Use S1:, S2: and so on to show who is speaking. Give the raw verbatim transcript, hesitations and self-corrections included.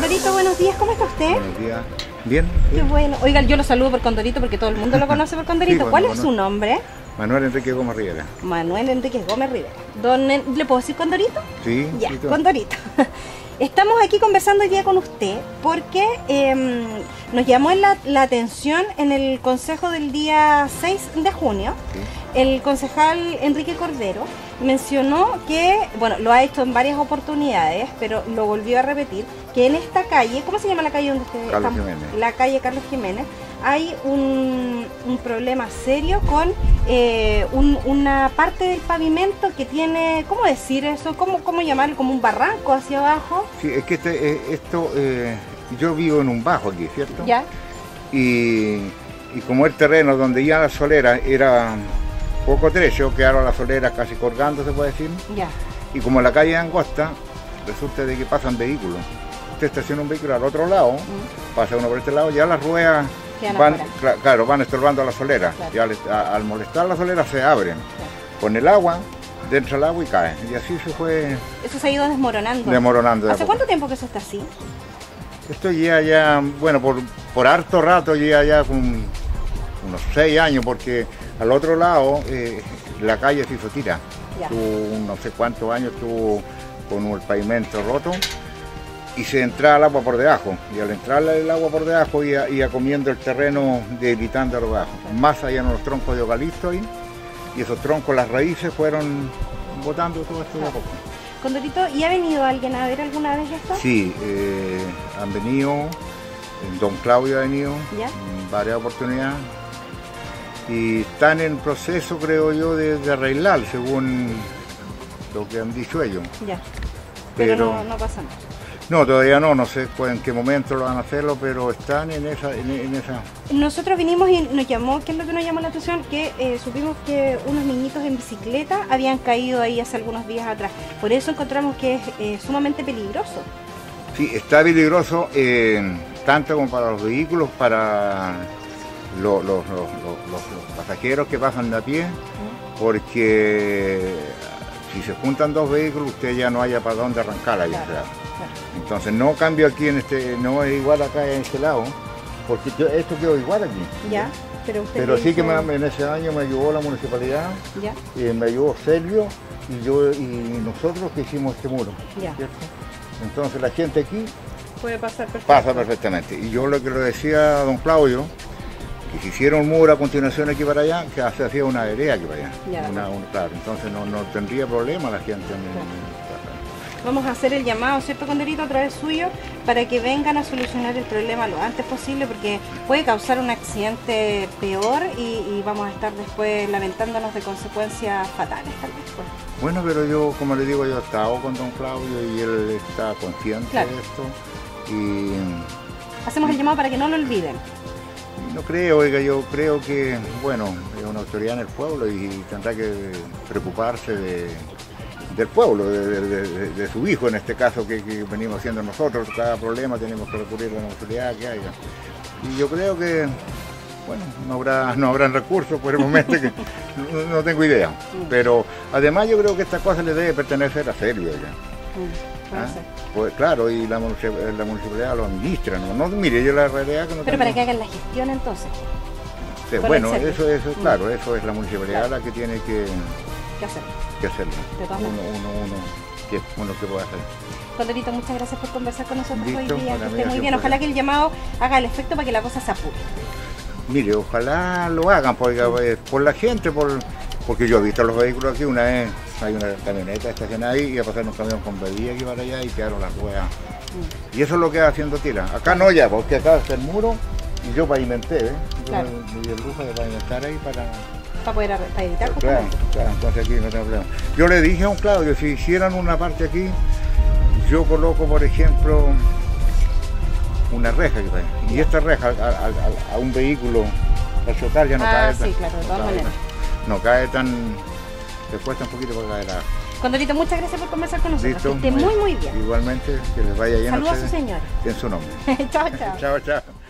S1: Condorito, buenos días, ¿cómo está usted?
S2: Buenos días. Bien.
S1: Qué
S2: bien.
S1: bueno. Oiga, yo lo saludo por Condorito porque todo el mundo lo conoce por Condorito.
S2: Sí,
S1: ¿Cuál
S2: bueno,
S1: es
S2: bueno.
S1: su nombre?
S2: Manuel Enrique Gómez Rivera.
S1: Manuel Enrique Gómez Rivera. Don, ¿Le puedo decir Condorito?
S2: Sí.
S1: Ya,
S2: sí, todo.
S1: Condorito. Estamos aquí conversando hoy día con usted porque eh, nos llamó la, la atención en el consejo del día seis de junio.
S2: Sí.
S1: El concejal Enrique Cordero mencionó que, bueno, lo ha hecho en varias oportunidades, pero lo volvió a repetir, que en esta calle, ¿cómo se llama la calle donde usted
S2: Carlos
S1: está?
S2: Jiménez.
S1: La calle Carlos Jiménez, hay un, un problema serio con eh, un, una parte del pavimento que tiene, ¿cómo decir eso? ¿Cómo, cómo llamarlo? Como un barranco hacia abajo.
S2: Sí, es que este, eh, esto, eh, yo vivo en un bajo aquí, ¿cierto?
S1: ¿Ya?
S2: Y, y como el terreno donde ya la solera era poco trecho, quedaron las soleras casi colgando, se puede decir.
S1: Ya.
S2: Y como la calle es angosta, resulta de que pasan vehículos. Usted estaciona un vehículo al otro lado,
S1: Mm.
S2: pasa uno por este lado, ya las ruedas
S1: Quedan
S2: van,
S1: afuera.
S2: cla- claro, van estorbando a la solera.
S1: Claro.
S2: Ya al, a- al molestar la solera se abren. Con el agua, dentro del agua y caen. Y así se fue
S1: Eso se ha ido desmoronando.
S2: desmoronando. de a
S1: ¿Hace
S2: poco.
S1: cuánto tiempo que eso está así?
S2: Esto ya, ya, bueno, por, por harto rato, ya, ya con unos seis años, porque al otro lado eh, la calle se hizo tira.
S1: Ya.
S2: Tuvo no sé cuántos años, estuvo con el pavimento roto y se entraba el agua por debajo. Y al entrar el agua por debajo iba, iba comiendo el terreno, debilitando lo debajo. Más allá en los troncos de eucalipto ahí, y esos troncos, las raíces fueron botando todo esto de a poco.
S1: Condorito, ¿y ha venido alguien a ver alguna vez esto?
S2: Sí, eh, han venido, don Claudio ha venido
S1: ¿Ya?
S2: en varias oportunidades y están en proceso, creo yo, de, de arreglar, según lo que han dicho ellos.
S1: Ya. Pero,
S2: Pero-
S1: no, no pasa nada.
S2: No, todavía no, no sé cu- en qué momento lo van a hacerlo, pero están en esa, en, en esa.
S1: Nosotros vinimos y nos llamó, ¿qué es lo que nos llamó la atención? Que eh, supimos que unos niñitos en bicicleta habían caído ahí hace algunos días atrás. Por eso encontramos que es eh, sumamente peligroso.
S2: Sí, está peligroso eh, tanto como para los vehículos, para lo- los, los- los- los- los pasajeros que pasan de a pie, porque si se juntan dos vehículos, usted ya no haya para dónde arrancar ahí.
S1: Claro,
S2: o sea.
S1: claro.
S2: Entonces no cambio aquí en este, no es igual acá en este lado, porque yo, esto quedó igual aquí.
S1: Ya, pero usted
S2: Pero
S1: le
S2: sí que
S1: hizo-
S2: me- en ese año me ayudó la municipalidad,
S1: Ya,
S2: eh, me ayudó Sergio y yo y nosotros que hicimos este muro.
S1: ya.
S2: ¿Cierto? Entonces la gente aquí
S1: Puede pasar perfecto.
S2: pasa perfectamente. Y yo lo que le decía a don Claudio, que si hiciera un muro a continuación aquí para allá, que se hacía una vereda aquí para allá.
S1: Ya.
S2: Una- un- claro, entonces no, no tendría problema la gente. en-
S1: Vamos a hacer el llamado, ¿cierto, Condorito, a través suyo, para que vengan a solucionar el problema lo antes posible, porque puede causar un accidente peor y, y vamos a estar después lamentándonos de consecuencias fatales, tal vez. Pues.
S2: Bueno, pero yo, como le digo, yo he estado con don Claudio y él está consciente
S1: Claro.
S2: de esto. Y
S1: Hacemos el llamado para que no lo olviden.
S2: no creo, oiga, yo creo que, bueno, es una autoridad en el pueblo y tendrá que preocuparse de, del pueblo, de, de- de- de su hijo en este caso que, que venimos haciendo nosotros. Cada problema tenemos que recurrir a la autoridad que haya. Y yo creo que, bueno, no habrá no habrán recursos por el momento, que no, no tengo idea. Pero además yo creo que esta cosa le debe pertenecer a Sergio ya.
S1: Mm, puede
S2: ¿Ah?
S1: ser.
S2: Pues claro, y la, munici- la municipalidad lo administra, ¿no? No, mire, yo la realidad que no
S1: Pero
S2: tengo-
S1: para que hagan la gestión entonces,
S2: Sí,
S1: con
S2: bueno,
S1: el servicio.
S2: eso, eso,
S1: Mm.
S2: claro, eso es la municipalidad la que tiene que,
S1: ¿qué hacer?
S2: que hacerlo.
S1: De todas
S2: Uno,
S1: maneras.
S2: uno, uno, que, uno que puede hacer.
S1: Condorito, muchas gracias por conversar con nosotros
S2: Listo,
S1: hoy día.
S2: para
S1: Que
S2: mí
S1: esté
S2: ha
S1: muy
S2: sido
S1: bien.
S2: un
S1: Ojalá que el llamado haga el efecto para que la cosa se apure.
S2: Mire, ojalá lo hagan, porque, eh, por la gente, por, porque yo he visto los vehículos aquí, una vez hay una camioneta estacionada ahí y a pasar un camión con bebida aquí para allá y quedaron las ruedas.
S1: Mm.
S2: Y eso es lo que va haciendo tira. Acá no ya, porque acá está el muro y yo pavimenté, ¿eh? Yo
S1: Claro.
S2: me, me di el lujo de pavimentar ahí para...
S1: Para poder arre- para evitar
S2: Claro,
S1: justamente.
S2: claro, entonces aquí no tengo problema. Yo le dije a un Claudio, si hicieran una parte aquí, yo coloco, por ejemplo, una reja que trae. Y esta reja a, a- a- a un vehículo al chocar ya no
S1: Ah,
S2: cae
S1: sí,
S2: tan,
S1: claro, de
S2: no
S1: todas
S2: cae
S1: maneras.
S2: tan- no cae tan, le cuesta un poquito para caer abajo.
S1: Condorito, muchas gracias por conversar con nosotros.
S2: Listo,
S1: Que esté muy, muy bien.
S2: Igualmente, que les vaya bien
S1: Saludos a
S2: ustedes,
S1: su señora.
S2: en su nombre.
S1: Chao, chao.
S2: Chao, chao.